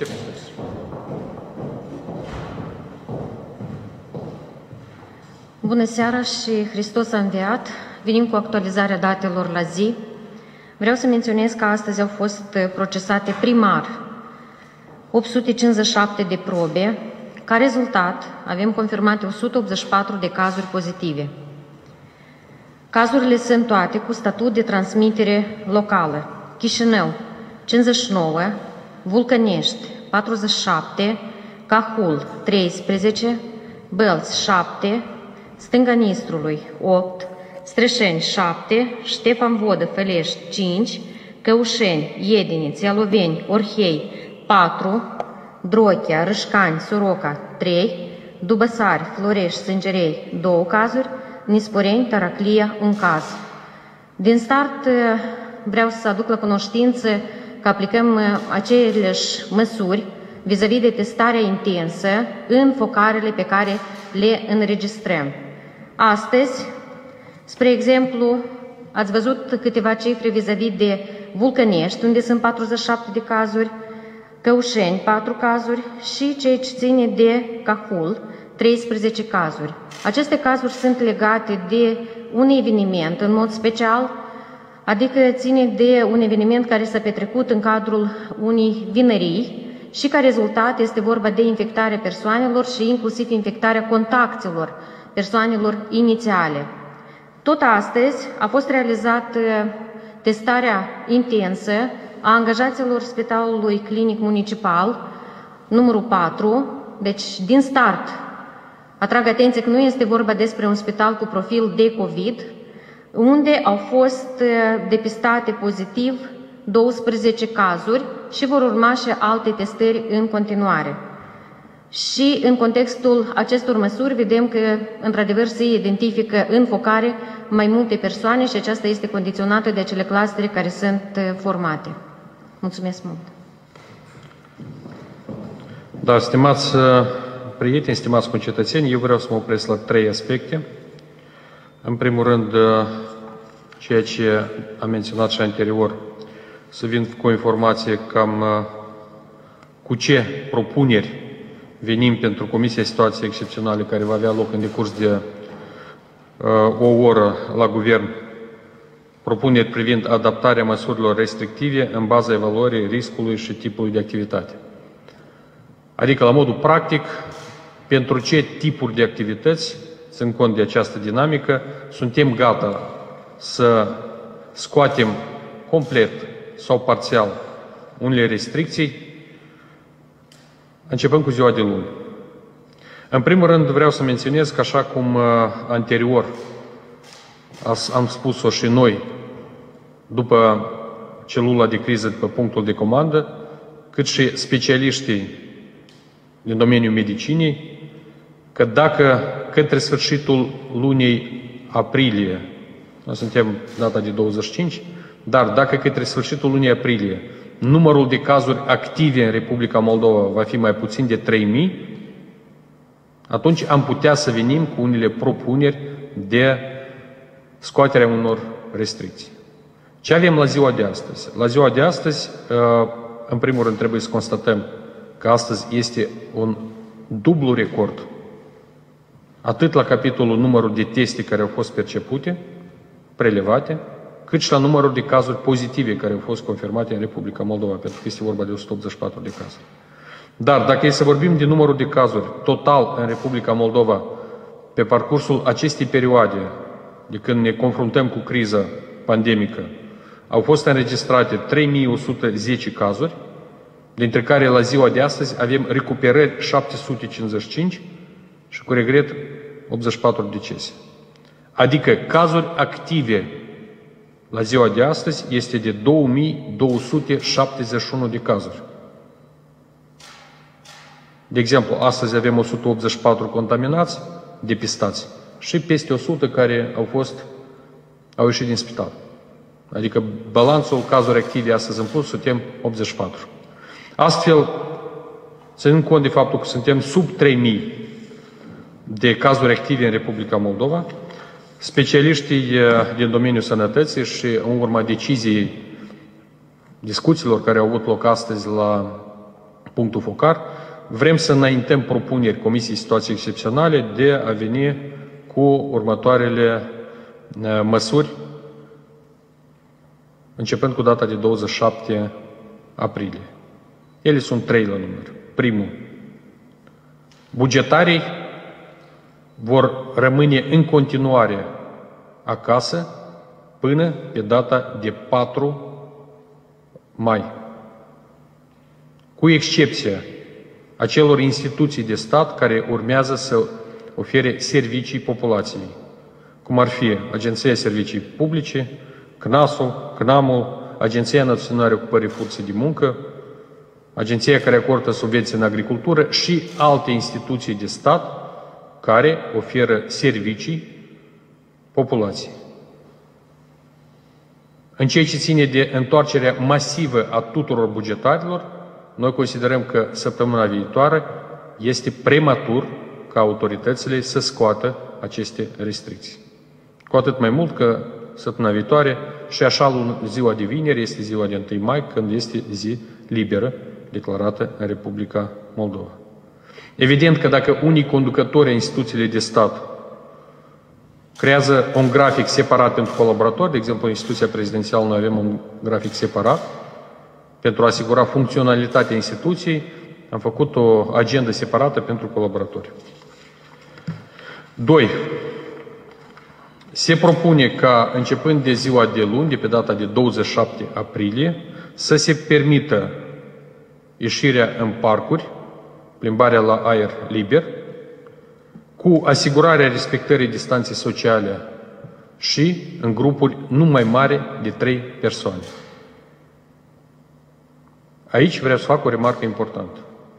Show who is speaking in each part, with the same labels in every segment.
Speaker 1: Începem.
Speaker 2: Bună seara și Hristos a înviat. Venim cu actualizarea datelor la zi. Vreau să menționez că astăzi au fost procesate primar 857 de probe. Ca rezultat, avem confirmate 184 de cazuri pozitive. Cazurile sunt toate cu statut de transmitere locală. Chișinău, 59, Vulcănești, 47, Cahul, 13, Bălți, 7, Stânga Nistrului, 8, Strășeni, 7, Ștefan Vodă, Fălești, 5, Căușeni, Iediniț, Ialoveni, Orhei, 4, Drochea, Râșcani, Soroca, 3, Dubăsari, Florești, Sângerei, 2 cazuri, Nisporeni, Taraclia, 1 caz. Din start vreau să aduc la cunoștință că aplicăm aceleași măsuri vis-a-vis de testarea intensă în focarele pe care le înregistrăm. Astăzi, spre exemplu, ați văzut câteva cifre vis-a-vis de Vulcănești, unde sunt 47 de cazuri, Căușeni, 4 cazuri și ceea ce ține de Cahul, 13 cazuri. Aceste cazuri sunt legate de un eveniment în mod special, adică ține de un eveniment care s-a petrecut în cadrul unei vinării și ca rezultat este vorba de infectarea persoanelor și inclusiv infectarea contactelor persoanelor inițiale. Tot astăzi a fost realizată testarea intensă a angajaților Spitalului Clinic Municipal, numărul 4, deci din start atrag atenție că nu este vorba despre un spital cu profil de COVID, unde au fost depistate pozitiv 12 cazuri și vor urma și alte testări în continuare. Și în contextul acestor măsuri vedem că într-adevăr se identifică în focare mai multe persoane și aceasta este condiționată de acele clustere care sunt formate. Mulțumesc mult!
Speaker 1: Da, stimați prieteni, stimați concetățeni, eu vreau să mă opresc la 3 aspecte. În primul rând, ceea ce am menționat și anterior, să vin cu o informație cam cu ce propuneri venim pentru Comisia Situații Excepționale care va avea loc în decurs de o oră la Guvern, propuneri privind adaptarea măsurilor restrictive în baza evaluării riscului și tipului de activitate. Adică, la modul practic, pentru ce tipuri de activități, țin cont de această dinamică, suntem gata să scoatem complet sau parțial unele restricții, începând cu ziua de luni. În primul rând vreau să menționez că așa cum anterior am spus-o și noi, după celula de criză, după punctul de comandă, cât și specialiștii din domeniul medicinii, că dacă către sfârșitul lunii aprilie, noi suntem data de 25, dar dacă către sfârșitul lunii aprilie numărul de cazuri active în Republica Moldova va fi mai puțin de 3.000, atunci am putea să venim cu unele propuneri de scoaterea unor restricții. Ce avem la ziua de astăzi? La ziua de astăzi, în primul rând, trebuie să constatăm că astăzi este un dublu record, atât la capitolul numărul de teste care au fost percepute, prelevate, cât și la numărul de cazuri pozitive care au fost confirmate în Republica Moldova, pentru că este vorba de 184 de cazuri. Dar dacă e să vorbim de numărul de cazuri total în Republica Moldova, pe parcursul acestei perioade, de când ne confruntăm cu criza pandemică, au fost înregistrate 3110 cazuri, dintre care la ziua de astăzi avem recuperări 755 și, cu regret, 84 decese. Adică cazuri active la ziua de astăzi este de 2271 de cazuri. De exemplu, astăzi avem 184 contaminați, depistați, și peste 100 care au ieșit din spital. Adică balanțul cazuri active astăzi în plus suntem 84. Astfel, ținând cont de faptul că suntem sub 3000 de cazuri active în Republica Moldova, specialiștii din domeniul sănătății și în urma deciziei discuțiilor care au avut loc astăzi la punctul focar. Vrem să înaintăm propuneri Comisiei Situații Excepționale de a veni cu următoarele măsuri, începând cu data de 27 aprilie. Ele sunt 3 la număr. Primul, bugetarii vor rămâne în continuare acasă până pe data de 4 mai, cu excepția acelor instituții de stat care urmează să ofere servicii populației, cum ar fi Agenția Servicii Publice, CNAS-ul, CNAM-ul, Agenția Națională Ocupării Forței de Muncă, Agenția care acordă subvenții în agricultură și alte instituții de stat care oferă servicii populației. În ceea ce ține de întoarcerea masivă a tuturor bugetarilor, noi considerăm că săptămâna viitoare este prematur ca autoritățile să scoată aceste restricții. Cu atât mai mult că săptămâna viitoare și așa ziua de vineri este ziua de 1 mai, când este zi liberă declarată în Republica Moldova. Evident că dacă unii conducători ai instituțiile de stat creează un grafic separat pentru colaboratori, de exemplu, în instituția prezidențială noi avem un grafic separat, pentru a asigura funcționalitatea instituției, am făcut o agendă separată pentru colaboratori. 2. Se propune ca, începând de ziua de luni, de pe data de 27 aprilie, să se permită ieșirea în parcuri, plimbarea la aer liber, cu asigurarea respectării distanței sociale și în grupuri nu mai mari de 3 persoane. Aici vreau să fac o remarcă importantă.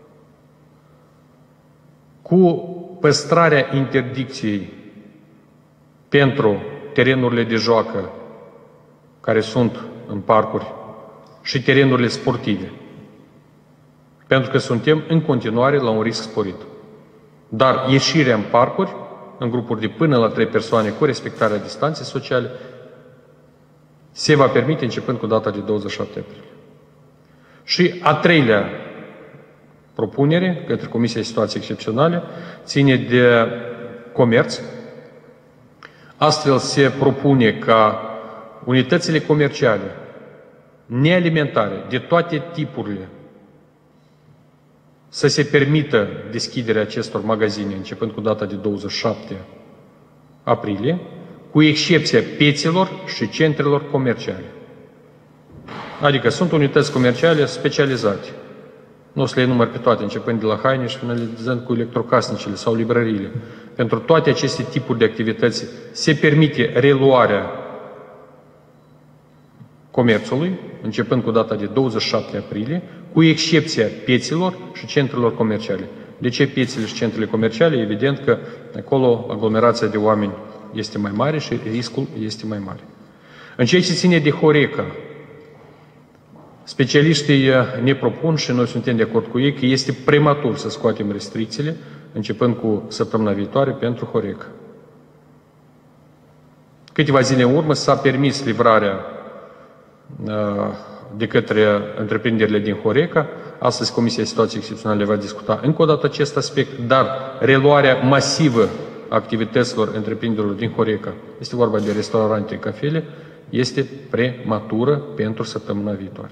Speaker 1: Cu păstrarea interdicției pentru terenurile de joacă care sunt în parcuri și terenurile sportive, pentru că suntem în continuare la un risc sporit. Dar ieșirea în parcuri, în grupuri de până la 3 persoane cu respectarea distanței sociale, se va permite începând cu data de 27 aprilie. Și a 3-lea propunere către Comisia de Situații Excepționale ține de comerț. Astfel se propune ca unitățile comerciale nealimentare de toate tipurile să se permită deschiderea acestor magazine începând cu data de 27 aprilie, cu excepția piețelor și centrelor comerciale. Adică sunt unități comerciale specializate. Nu o să le enumăr pe toate, începând de la haine și finalizând cu electrocasnicele sau librăriile. Pentru toate aceste tipuri de activități se permite reluarea comerțului, începând cu data de 27 aprilie, cu excepția piețelor și centrelor comerciale. De ce piețele și centrele comerciale? Evident că acolo aglomerația de oameni este mai mare și riscul este mai mare. În ceea ce ține de Horeca, specialiștii ne propun și noi suntem de acord cu ei că este prematur să scoatem restricțiile, începând cu săptămâna viitoare, pentru Horeca. Câteva zile în urmă s-a permis livrarea de către întreprinderile din Horeca. Astăzi Comisia Situației Excepționale va discuta încă o dată acest aspect, dar reluarea masivă a activităților întreprinderilor din Horeca, este vorba de restaurante, cafele, este prematură pentru săptămâna viitoare.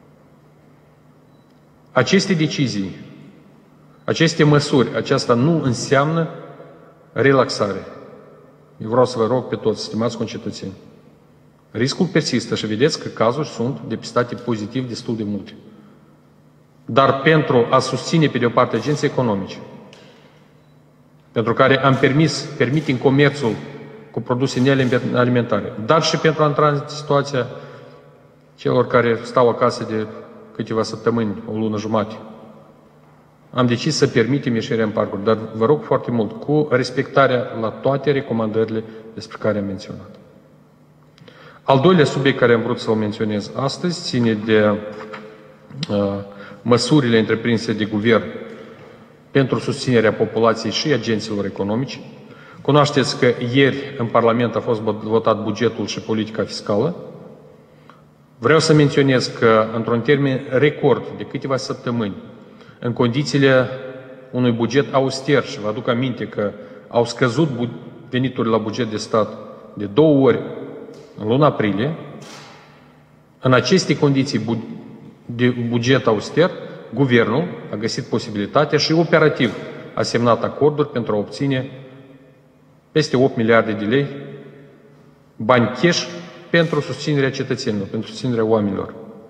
Speaker 1: Aceste decizii, aceste măsuri, aceasta nu înseamnă relaxare. Eu vreau să vă rog pe toți, stimați concetățeni, riscul persistă și vedeți că cazuri sunt depistate pozitiv destul de multe. Dar pentru a susține pe de o parte agenții economice, pentru care permitem comerțul cu produse nealimentare, dar și pentru a intra în situația celor care stau acasă de câteva săptămâni, o lună jumate, am decis să permitem ieșirea în parcuri, dar vă rog foarte mult, cu respectarea la toate recomandările despre care am menționat. Al doilea subiect care am vrut să-l menționez astăzi ține de măsurile întreprinse de guvern pentru susținerea populației și agenților economici. Cunoașteți că ieri în Parlament a fost votat bugetul și politica fiscală. Vreau să menționez că într-un termen record de câteva săptămâni în condițiile unui buget auster, și vă aduc aminte că au scăzut veniturile la buget de stat de 2 ori în luna aprilie, în aceste condiții de buget auster, guvernul a găsit posibilitatea și operativ a semnat acorduri pentru a obține peste 8 miliarde de lei bani cash pentru susținerea cetățenilor, pentru susținerea oamenilor.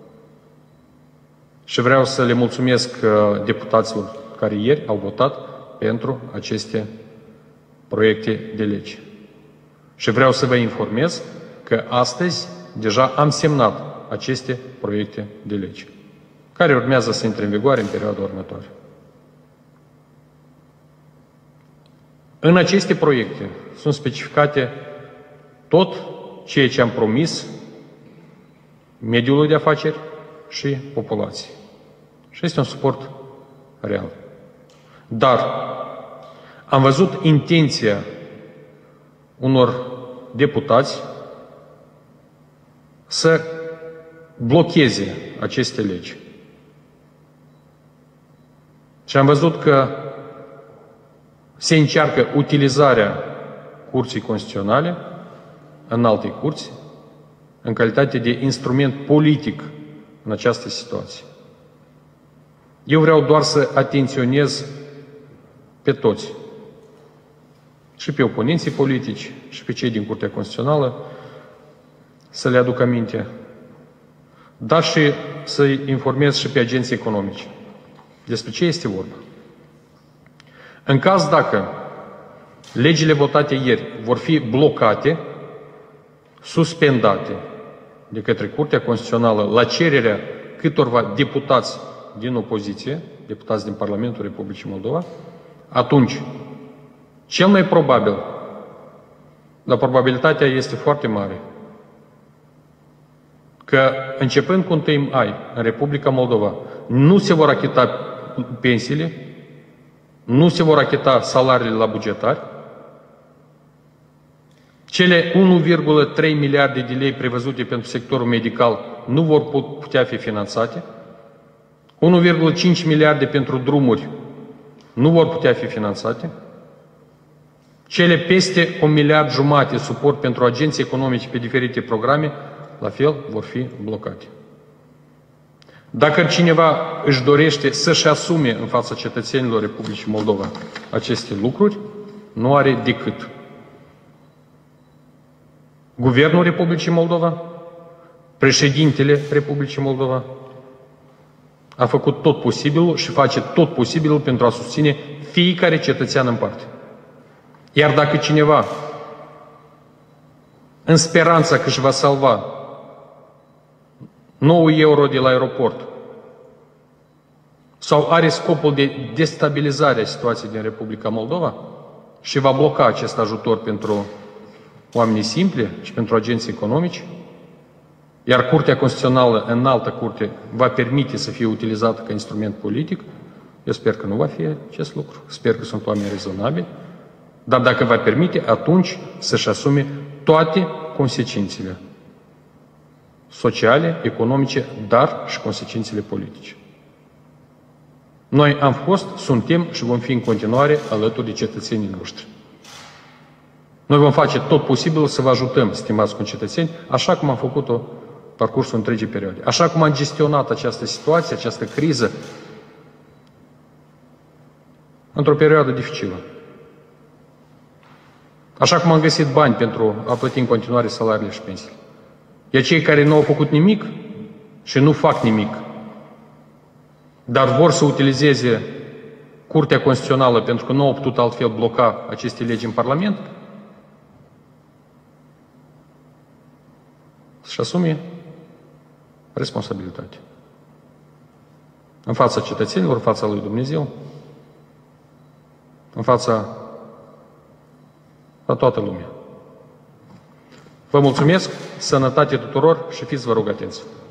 Speaker 1: Și vreau să le mulțumesc deputaților care ieri au votat pentru aceste proiecte de lege. Și vreau să vă informez că astăzi deja am semnat aceste proiecte de lege, care urmează să intre în vigoare în perioada următoare. În aceste proiecte sunt specificate tot ceea ce am promis mediului de afaceri și populației. Și este un suport real. Dar am văzut intenția unor deputați să blocheze aceste legi. Și am văzut că se încearcă utilizarea Curții Constituționale în alte curți, în calitate de instrument politic în această situație. Eu vreau doar să atenționez pe toți, și pe oponenții politici, și pe cei din Curtea Constituțională, să le aduc aminte, dar și să-i informez și pe agenții economici. Despre ce este vorba? În caz dacă legile votate ieri vor fi blocate, suspendate de către Curtea Constituțională la cererea câtorva deputați din opoziție, deputați din Parlamentul Republicii Moldova, atunci, cel mai probabil, dar probabilitatea este foarte mare, că începând cu 1 mai în Republica Moldova nu se vor achita pensiile, nu se vor achita salariile la bugetari, cele 1,3 miliarde de lei prevăzute pentru sectorul medical nu vor putea fi finanțate, 1,5 miliarde pentru drumuri nu vor putea fi finanțate, cele peste 1,5 miliarde suport pentru agenții economici pe diferite programe, la fel, vor fi blocate. Dacă cineva își dorește să-și asume în fața cetățenilor Republicii Moldova aceste lucruri, nu are decât Guvernul Republicii Moldova, președintele Republicii Moldova, a făcut tot posibilul și face tot posibilul pentru a susține fiecare cetățean în parte. Iar dacă cineva, în speranța că își va salva 9 euro de la aeroport sau are scopul de destabilizare a situației din Republica Moldova și va bloca acest ajutor pentru oamenii simpli și pentru agenții economici, iar Curtea Constituțională, înaltă curte, va permite să fie utilizată ca instrument politic, eu sper că nu va fi acest lucru, sper că sunt oameni rezonabili, dar dacă va permite, atunci să-și asume toate consecințele sociale, economice, dar și consecințele politice. Noi am fost, suntem și vom fi în continuare alături de cetățenii noștri. Noi vom face tot posibilul să vă ajutăm, stimați concetățeni, așa cum am făcut-o parcursul întregii perioade. Așa cum am gestionat această situație, această criză, într-o perioadă dificilă. Așa cum am găsit bani pentru a plăti în continuare salariile și pensiile. Iar cei care nu au făcut nimic și nu fac nimic, dar vor să utilizeze Curtea Constituțională pentru că nu au putut altfel bloca aceste legi în Parlament, să-și asume responsabilitate. În fața cetățenilor, în fața lui Dumnezeu, în fața la toată lumea. Vă mulțumesc, sănătate tuturor și fiți, vă rog, atenți!